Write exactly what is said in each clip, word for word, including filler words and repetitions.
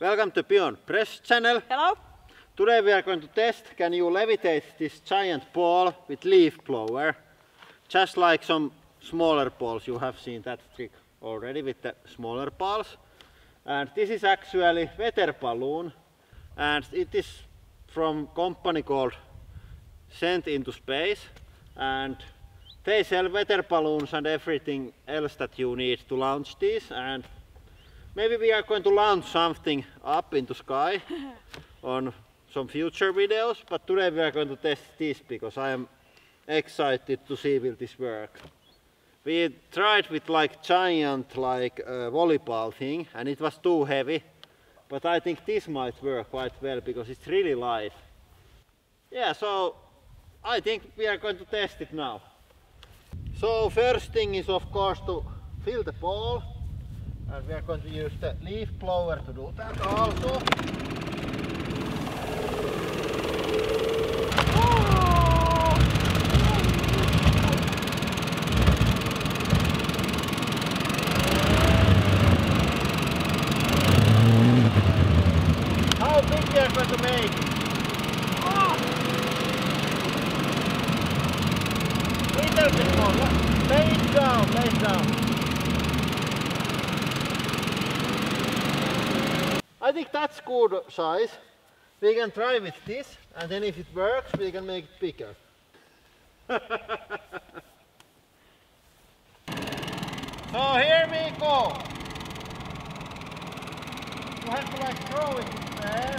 Welcome to Beyond Press channel. Hello. Today we are going to test can you levitate this giant ball with leaf blower. Just like some smaller balls, you have seen that trick already with the smaller balls. And this is actually weather balloon, and it is from company called Sent into Space, and they sell weather balloons and everything else that you need to launch these. And maybe we are going to launch something up into sky on some future videos, but today we are going to test this because I am excited to see will this work. We tried with like giant like uh, volleyball thing and it was too heavy, but I think this might work quite well because it's really light. Yeah, so I think we are going to test it now. So first thing is of course to fill the ball, and we are going to use the leaf blower to do that also. How big we are going to make it? Oh. Little bit more. Lay it down, lay it down. I think that's good size. We can try with this, and then if it works, we can make it bigger. So here we go. You have to like throw it there.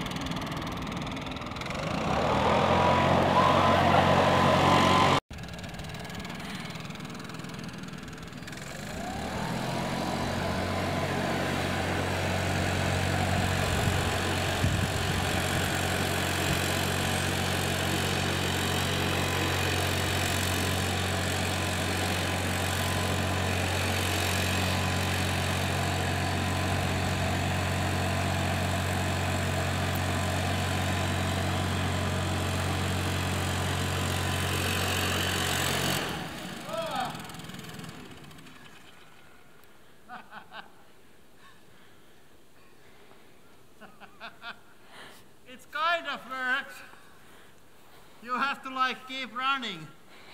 It kind of works. You have to like keep running.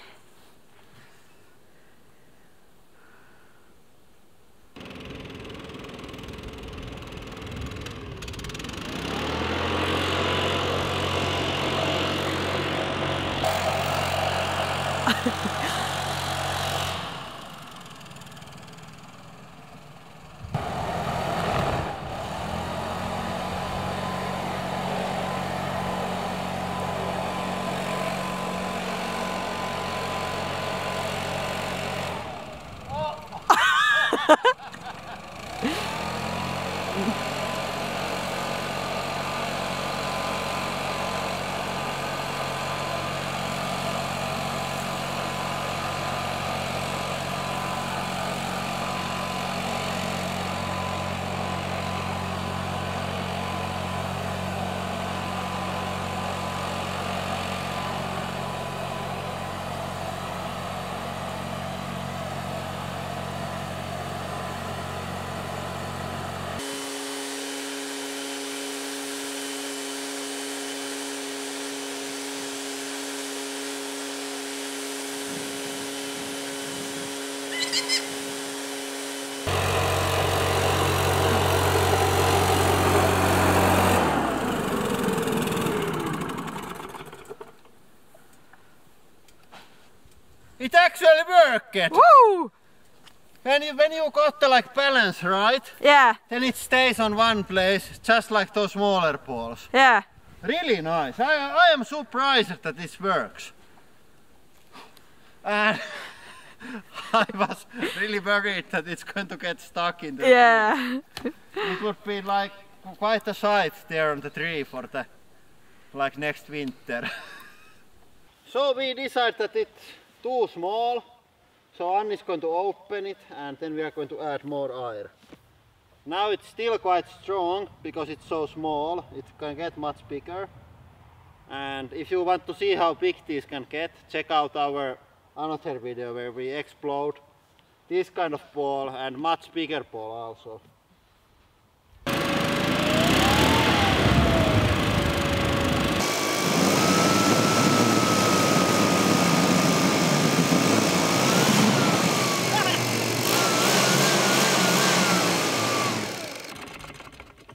It actually worked! Woo! When you, when you got the like balance right, Yeah. then it stays on one place, just like those smaller balls. Yeah. Really nice. I, I am surprised that this works. And I was really worried that it's going to get stuck in the Yeah. tree. It would be like quite a sight there on the tree for the like next winter. So we decided that it's too small, so Anni is going to open it and then we are going to add more air. Now it's still quite strong because it's so small, it can get much bigger. And if you want to see how big these can get, check out our another video where we explode this kind of ball and much bigger ball also.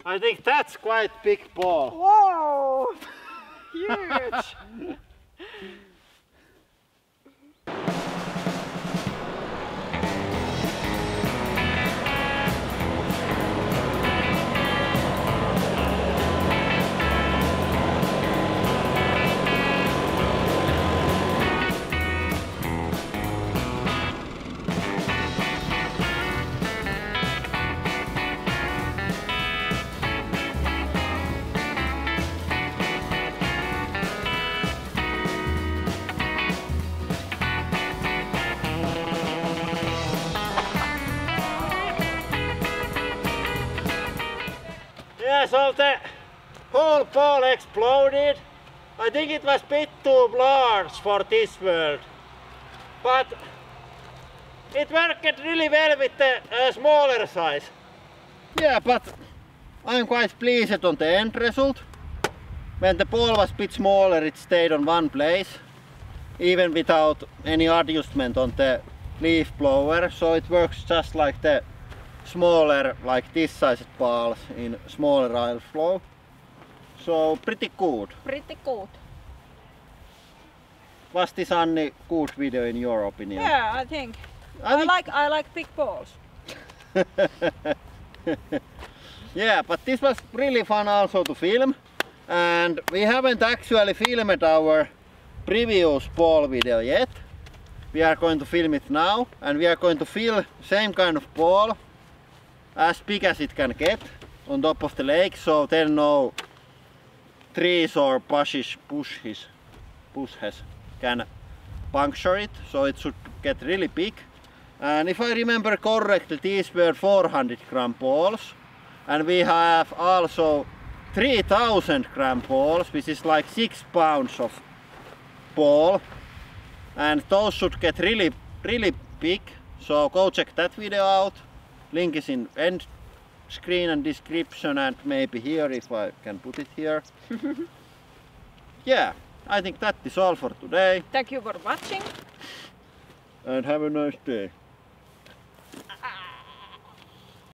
I think that's quite big ball. Whoa! Huge! Yeah, so the whole ball exploded. I think it was a bit too large for this world, but it worked really well with the uh, smaller size. Yeah, but I'm quite pleased on the end result. When the ball was a bit smaller, it stayed on one place, even without any adjustment on the leaf blower, so it works just like the smaller, like this sized balls in smaller aisle flow. So pretty good. Pretty good. Was this Anni good video in your opinion? Yeah, I think. I, I think... like I like big balls. Yeah, but this was really fun also to film, and we haven't actually filmed our previous ball video yet. We are going to film it now, and we are going to fill same kind of ball as big as it can get on top of the lake, so then no trees or bushes, bushes, bushes can puncture it, so it should get really big. And if I remember correctly, these were four hundred gram balls, and we have also three thousand gram balls, which is like six pounds of ball, and those should get really really big, so go check that video out. Link is in end screen and description, and maybe here if I can put it here. Yeah, I think that is all for today. Thank you for watching. And have a nice day.